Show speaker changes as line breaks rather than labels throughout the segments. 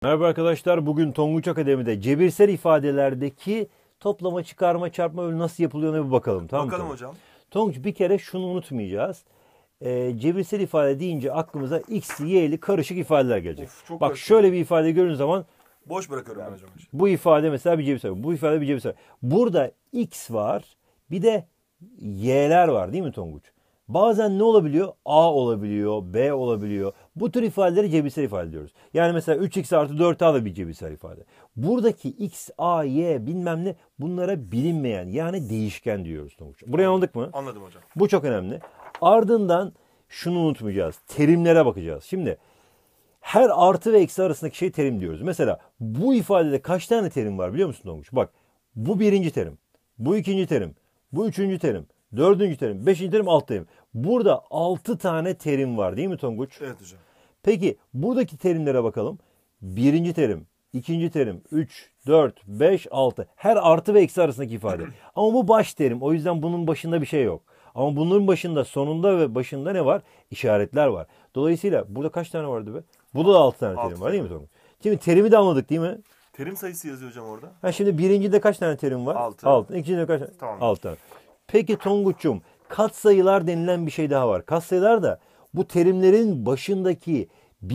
Merhaba arkadaşlar. Bugün Tonguç Akademi'de cebirsel ifadelerdeki toplama, çıkarma, çarpma bölü nasıl yapılıyor bir bakalım. Tamam mı?
Bakalım hocam.
Tonguç, bir kere şunu unutmayacağız. Cebirsel ifade deyince aklımıza x, y'li karışık ifadeler gelecek.
Çok
Bak
karışık.
şöyle bir ifade gördüğün zaman
Boş bırakıyorum ben hocam.
bu ifade mesela bir cebirsel. Bu ifade bir cebirsel. Burada x var, bir de y'ler var değil mi Tonguç? Bazen ne olabiliyor? A olabiliyor, B olabiliyor. Bu tür ifadeleri cebirsel ifade diyoruz. Yani mesela 3x artı 4a da bir cebirsel ifade. Buradaki x, a, y bilmem ne, bunlara bilinmeyen yani değişken diyoruz Tonguç. Burayı anladık mı?
Anladım hocam.
Bu çok önemli. Ardından şunu unutmayacağız. Terimlere bakacağız. Şimdi her artı ve eksi arasındaki şey terim diyoruz. Mesela bu ifadede kaç tane terim var biliyor musun Tonguç? Bak, bu birinci terim, bu ikinci terim, bu üçüncü terim, dördüncü terim, beşinci terim, altı terim. Burada 6 tane terim var değil mi Tonguç?
Evet hocam.
Peki buradaki terimlere bakalım. Birinci terim, ikinci terim, 3, 4, 5, 6. Her artı ve eksi arasındaki ifade. Ama bu baş terim. O yüzden bunun başında bir şey yok. Ama bunun başında, sonunda ve başında ne var? İşaretler var. Dolayısıyla burada kaç tane vardı be? Burada da 6 tane terim var değil mi Tonguç? Şimdi terimi de anladık değil mi?
Terim sayısı yazıyor hocam orada.
Şimdi birincide kaç tane terim var?
6.
6. İkincide kaç tane?
Tamam.
6 tane. Peki Tonguç'um, katsayılar denilen bir şey daha var. Katsayılar da bu terimlerin başındaki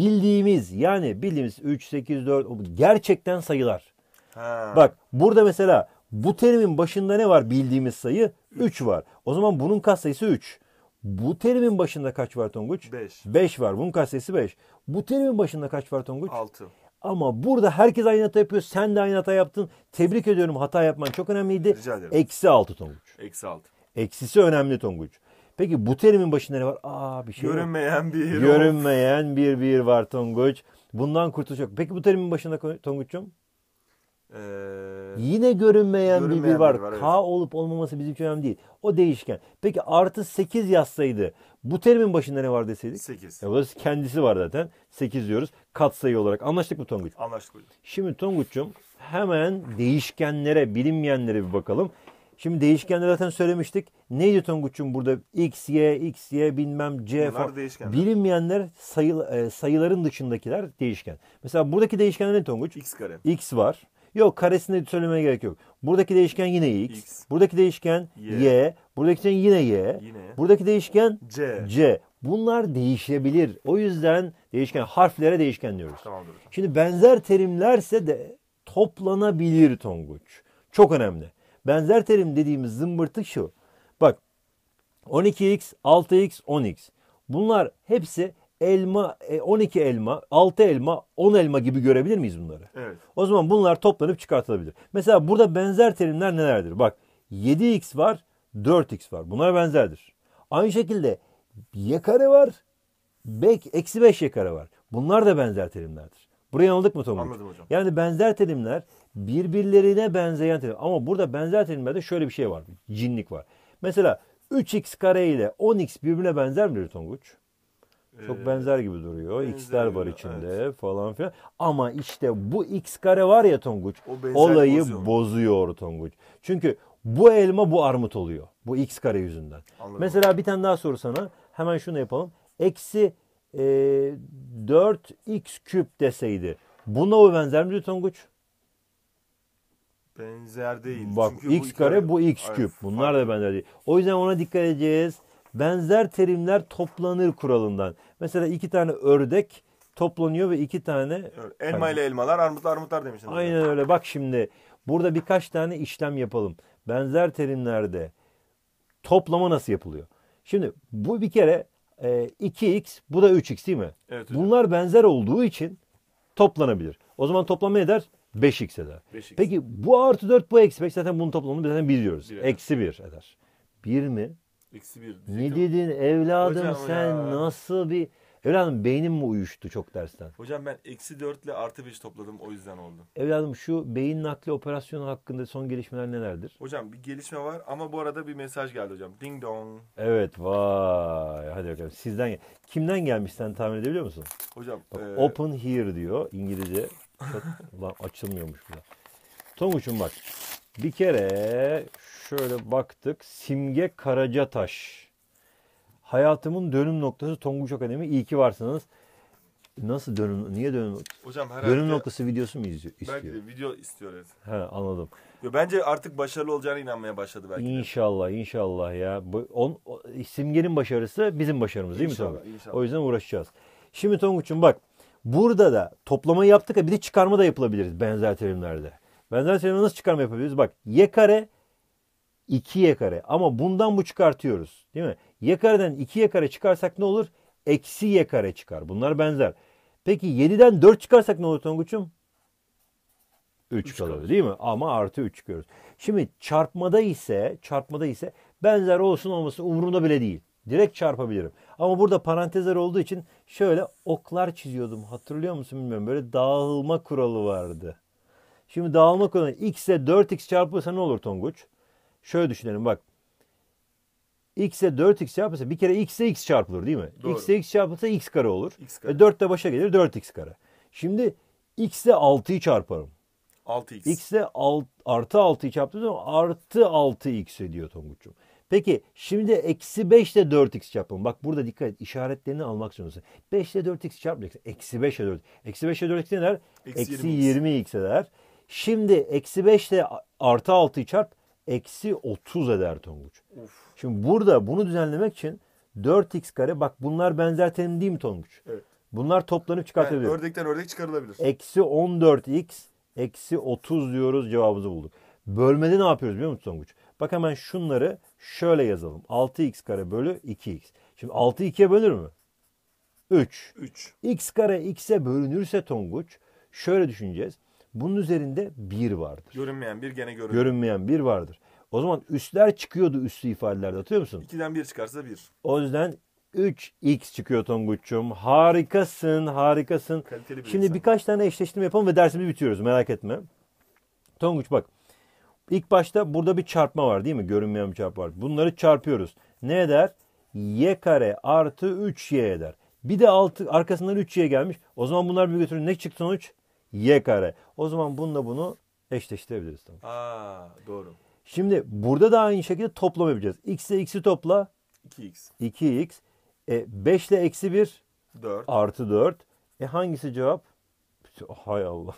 bildiğimiz 3, 8, 4 gerçekten sayılar.
Ha.
Bak burada mesela bu terimin başında ne var bildiğimiz sayı? 3 var. O zaman bunun katsayısı 3. Bu terimin başında kaç var Tonguç?
5.
5 var. Bunun katsayısı 5. Bu terimin başında kaç var Tonguç?
6.
Ama burada herkes aynı hata yapıyor. Sen de aynı hata yaptın. Tebrik ediyorum. Hata yapman çok önemliydi.
Rica ederim.
Eksi 6 Tonguç.
Eksi 6.
Eksisi önemli Tonguç. Peki bu terimin başında ne var? Bir şey yok.
Görünmeyen bir.
Görünmeyen bir var Tonguç. Bundan kurtuluş yok. Peki bu terimin başında Tonguç'um? Yine görünmeyen bir var.
Evet.
K olup olmaması bizim için önemli değil. O değişken. Peki artı 8 yazsaydı bu terimin başında ne var deseydik?
8.
Bu da kendisi var zaten. 8 diyoruz katsayı olarak. Anlaştık mı Tonguç?
Anlaştık hocam.
Şimdi Tonguç'um hemen değişkenlere, bilinmeyenlere bir bakalım. Şimdi değişkenleri zaten söylemiştik. Neydi Tonguç'um burada? X, Y bilmem C
Bunlar
falan.
değişkenler.
Bilinmeyenler sayıların dışındakiler değişken. Mesela buradaki değişkenler ne Tonguç?
X kare.
X var. Yok, karesini söylemeye gerek yok. Buradaki değişken yine X.
X.
Buradaki değişken Y. Buradaki değişken yine Y.
Yine.
Buradaki değişken
C.
C. Bunlar değişebilir. O yüzden değişken harflere değişken diyoruz.
Tamamdır hocam.
Şimdi benzer terimlerse de toplanabilir Tonguç. Çok önemli. Benzer terim dediğimiz zımbırtı şu. Bak 12x, 6x, 10x. Bunlar hepsi elma, 12 elma, 6 elma, 10 elma gibi görebilir miyiz bunları?
Evet.
O zaman bunlar toplanıp çıkartılabilir. Mesela burada benzer terimler nelerdir? Bak 7x var, 4x var. Bunlar benzerdir. Aynı şekilde y kare var, eksi 5 y kare var. Bunlar da benzer terimlerdir. Burayı anladık mı Tonguç?
Anladım hocam.
Yani benzer terimler birbirlerine benzeyen terim. Ama burada benzer terimlerde şöyle bir şey var. Cinlik var. Mesela 3x kare ile 10x birbirine benzer midir Tonguç? Çok benzer gibi duruyor.
benzer
X'ler var
gibi,
içinde falan filan. Ama işte bu x kare var ya Tonguç.
O benzerliği
Olayı
bozuyor.
bozuyor Tonguç. Çünkü bu elma bu armut oluyor. Bu x kare yüzünden.
Anladım.
Mesela bir tane daha soru sana. Hemen şunu yapalım. Eksi 4x küp deseydi. Buna o benzer midir Tonguç?
Benzer değil.
Bak
Çünkü
x kare bu x
Evet,
küp. Bunlar
farklı.
da benzer değil. O yüzden ona dikkat edeceğiz. Benzer terimler toplanır kuralından. Mesela 2 tane ördek toplanıyor ve 2 tane...
Evet, elma ile elmalar, armutlar armutlar demiştin.
Aynen öyle. Bak şimdi burada birkaç tane işlem yapalım. Benzer terimlerde toplama nasıl yapılıyor? Şimdi bu bir kere 2x, bu da 3x değil mi?
Evet hocam.
Bunlar benzer olduğu için toplanabilir. O zaman toplam ne eder? 5x eder.
5x.
Peki bu artı 4 bu eksi 5 zaten bunun toplamını zaten biliyoruz.
Bir eder.
Eksi 1 eder. 1 mi?
Eksi 1.
Ne dedin evladım
Hocam
sen
ya.
nasıl bir... Evladım beynim mi uyuştu çok dersten?
Hocam ben eksi 4 ile artı 5 topladım, o yüzden oldu.
Evladım şu beyin nakli operasyonu hakkında son gelişmeler nelerdir?
Hocam bir gelişme var ama bu arada bir mesaj geldi hocam. Ding dong.
Evet, vay, hadi bakalım sizden kimden gelmiş sen tahmin edebiliyor musun?
Hocam.
Bak, open here diyor İngilizce. Ulan açılmıyormuş bu da. Tonguç'um bak bir kere şöyle baktık. Simge Karacataş. Hayatımın dönüm noktası Tonguç Akademi. İyi ki varsınız. Nasıl dönüm? Niye dönüm noktası?
Hocam herhalde
Dönüm noktası videosu mu istiyor?
belki de video istiyor. Evet.
He, anladım.
Yo, bence artık başarılı olacağına inanmaya başladı belki de.
İnşallah, inşallah ya. Simge'nin başarısı bizim başarımız değil mi
İnşallah,
Tonguç?
inşallah.
O yüzden uğraşacağız. Şimdi Tonguç'um bak. Burada da toplamayı yaptık ya, bir de çıkarma da yapılabiliriz benzer terimlerde. Benzer terimde nasıl çıkarma yapabiliriz? Bak, y kare 2y kare. Ama bundan bu çıkartıyoruz. Değil mi? Y kareden 2y kare çıkarsak ne olur? Eksi y kare çıkar. Bunlar benzer. Peki 7'den 4 çıkarsak ne olur Tonguç'um? 3 kalır
kalır.
değil mi? Ama artı 3 çıkıyoruz. Şimdi çarpmada ise benzer olsun olmasın umurumda bile değil. Direkt çarpabilirim. Ama burada parantezler olduğu için şöyle oklar çiziyordum. Hatırlıyor musun bilmiyorum. Böyle dağılma kuralı vardı. Şimdi dağılma kuralı x'e 4x çarpılırsa ne olur Tonguç? Şöyle düşünelim bak. X'e 4x çarpılırsa bir kere x'e x çarpılır değil mi?
Doğru.
X'e x çarpılırsa x kare olur.
X kare.
4 de başa gelir 4x kare. Şimdi x'e 6'yı çarparım.
6x.
X'e artı 6'yı çarptığım zaman artı 6x ediyor Tonguç'um. Peki şimdi eksi 5 ile 4x çarpalım. Bak burada dikkat et, işaretlerini almak zorundasın. 5 ile 4x çarpacaksın. Eksi 5 ile 4. Eksi 5 ile 4x ne eder? Eksi 20x eder. Şimdi eksi 5 ile artı 6'yı çarp. Eksi 30 eder Tonguç.
Uf.
Şimdi burada bunu düzenlemek için 4x kare, bak bunlar benzer terim değil mi Tonguç?
Evet.
Bunlar toplanıp
Yani
çıkartabilir.
ördekten ördek çıkarılabilir.
Eksi 14x eksi 30 diyoruz, cevabımızı bulduk. Bölmede ne yapıyoruz biliyor musun Tonguç? Bak hemen şunları şöyle yazalım. 6x kare bölü 2x. Şimdi 6 2'ye bölür mü? 3.
3.
X kare x'e bölünürse Tonguç şöyle düşüneceğiz. Bunun üzerinde 1 vardır.
Görünmeyen bir gene görünür.
Görünmeyen 1 vardır. O zaman üstler çıkıyordu üslü ifadelerde, hatırlıyor musun?
2'den 1 çıkarsa 1.
O yüzden 3x çıkıyor Tonguç'um. Harikasın, harikasın.
Kaliteli bir
Şimdi
insan.
birkaç tane eşleştirme yapalım ve dersimizi bitiriyoruz, merak etme. Tonguç bak. İlk başta burada bir çarpma var değil mi? Görünmeyen bir çarpma var. Bunları çarpıyoruz. Ne eder? Y kare artı 3y eder. Bir de arkasından 3y gelmiş. O zaman bunlar bir götürün. Ne çıktı sonuç? Y kare. O zaman bununla bunu eşleştirebiliriz. Tamam.
Aa, doğru.
Şimdi burada da aynı şekilde toplam yapacağız. X ile x'i topla.
2x.
2x. 5 ile eksi 1
4.
artı 4. Hangisi cevap? Hay Allah.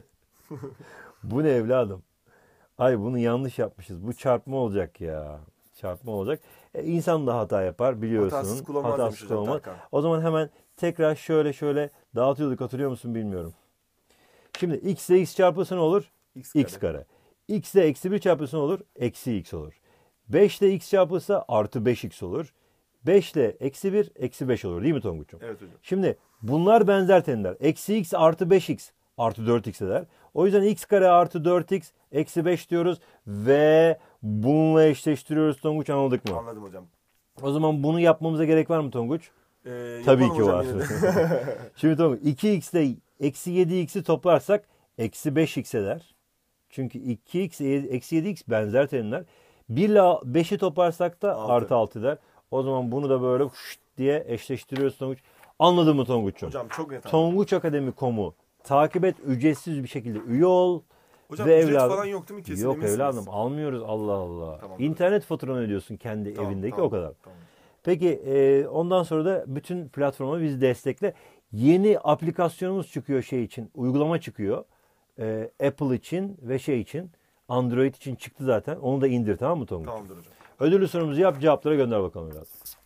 Bu ne evladım? Ay bunu yanlış yapmışız. Bu çarpma olacak ya. Çarpma olacak. İnsan da hata yapar biliyorsun.
Hatasız kul olmaz demiş hocam Tarkan.
O zaman hemen tekrar şöyle dağıtıyorduk, hatırlıyor musun bilmiyorum. Şimdi x ile x çarpılsa ne olur? X kare. X ile eksi 1 çarpılsa ne olur? Eksi x olur. 5 ile x çarpılsa artı 5x olur. 5 ile eksi 1 eksi 5 olur değil mi Tonguç'um?
Evet hocam.
Şimdi bunlar benzer terimler. Eksi x artı 5x artı 4x eder. O yüzden x kare artı 4x eksi 5 diyoruz ve bununla eşleştiriyoruz Tonguç, anladık mı?
Anladım hocam.
O zaman bunu yapmamıza gerek var mı Tonguç? Tabii
Yapalım
ki
hocam
var.
yine de.
Şimdi Tonguç 2x ile eksi 7x'i toplarsak eksi 5x eder. Çünkü 2x eksi 7x benzer terimler. 1 ile 5'i toplarsak da
Altı.
artı 6 eder. O zaman bunu da böyle diye eşleştiriyoruz Tonguç. Anladın mı Tonguç'um?
Hocam çok net anladım.
Tonguçakademi.com'u takip et, ücretsiz bir şekilde üye ol.
Hocam
ve
ücret
evladım,
falan yok değil mi? Kesin
yok
eminsiniz.
evladım, almıyoruz, Allah Allah.
Tamam.
İnternet faturanı ödüyorsun kendi
Tamam,
evindeki,
tamam,
o kadar.
tamam.
Peki ondan sonra da bütün platforma bizi destekle. Yeni aplikasyonumuz çıkıyor şey için, uygulama çıkıyor. Apple için ve şey için, Android için çıktı zaten. Onu da indir, tamam mı Tonguç?
Tamamdır hocam.
Ödüllü sorumuzu yap, cevaplara gönder bakalım evladım.